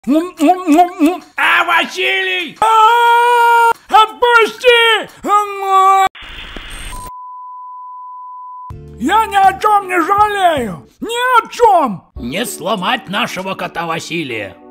А, Василий! Отпусти! Я ни о чем не жалею! Ни о чем! Не сломать нашего кота Василия!